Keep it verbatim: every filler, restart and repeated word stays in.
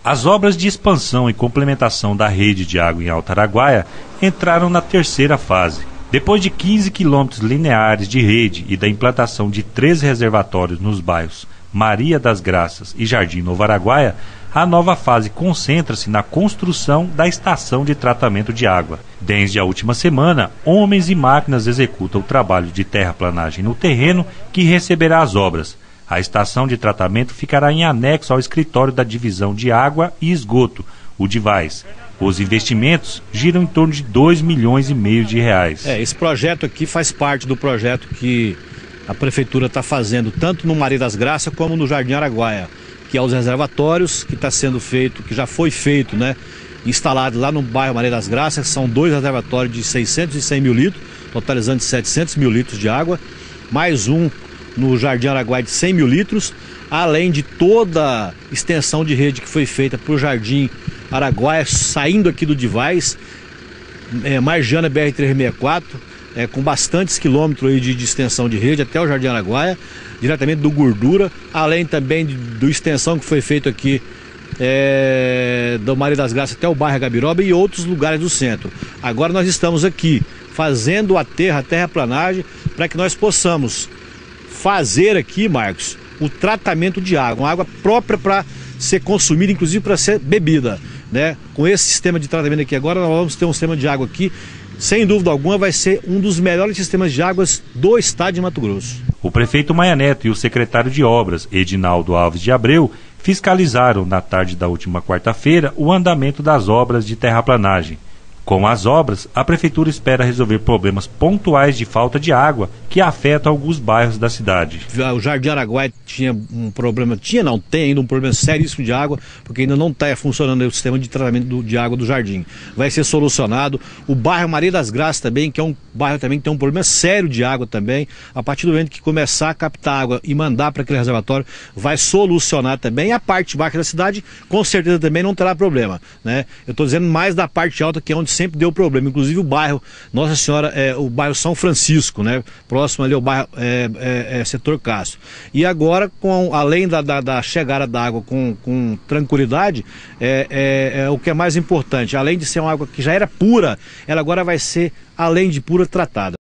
As obras de expansão e complementação da rede de água em Alto Araguaia entraram na terceira fase. Depois de quinze quilômetros lineares de rede e da implantação de três reservatórios nos bairros Maria das Graças e Jardim Novo Araguaia, a nova fase concentra-se na construção da estação de tratamento de água. Desde a última semana, homens e máquinas executam o trabalho de terraplanagem no terreno que receberá as obras. A estação de tratamento ficará em anexo ao escritório da Divisão de Água e Esgoto, o DIVAES. Os investimentos giram em torno de dois milhões e meio de reais. É, esse projeto aqui faz parte do projeto que a Prefeitura está fazendo tanto no Maria das Graças como no Jardim Araguaia, que é os reservatórios que está sendo feito, que já foi feito, né? Instalado lá no bairro Maria das Graças, são dois reservatórios de seiscentos e cem mil litros, totalizando setecentos mil litros de água, mais um no Jardim Araguaia de cem mil litros, além de toda a extensão de rede que foi feita para o Jardim Araguaia, saindo aqui do DIVAES, é, margeando a B R trezentos e sessenta e quatro, é, com bastantes quilômetros aí de, de extensão de rede até o Jardim Araguaia, diretamente do Gordura, além também de, do extensão que foi feito aqui é, do Maria das Graças até o bairro Gabiroba e outros lugares do centro. Agora nós estamos aqui fazendo a terra, a terraplanagem, para que nós possamos fazer aqui, Marcos, o tratamento de água, uma água própria para ser consumida, inclusive para ser bebida, né? Com esse sistema de tratamento aqui agora, nós vamos ter um sistema de água aqui, sem dúvida alguma, vai ser um dos melhores sistemas de águas do estado de Mato Grosso. O prefeito Maia Neto e o secretário de Obras, Edinaldo Alves de Abreu, fiscalizaram na tarde da última quarta-feira o andamento das obras de terraplanagem. Com as obras, a Prefeitura espera resolver problemas pontuais de falta de água que afetam alguns bairros da cidade. O Jardim Araguaia tinha um problema, tinha não, tem ainda um problema seríssimo de água, porque ainda não está funcionando o sistema de tratamento do, de água do jardim. Vai ser solucionado. O bairro Maria das Graças também, que é um bairro também que tem um problema sério de água também. A partir do momento que começar a captar água e mandar para aquele reservatório, vai solucionar também. E a parte baixa da cidade, com certeza também não terá problema, né? Eu estou dizendo mais da parte alta, que é onde sempre deu problema, inclusive o bairro Nossa Senhora, é, o bairro São Francisco, né? Próximo ali ao bairro é, é, é, setor Castro. E agora, com, além da, da, da chegada da água com, com tranquilidade, é, é, é o que é mais importante, além de ser uma água que já era pura, ela agora vai ser, além de pura, tratada.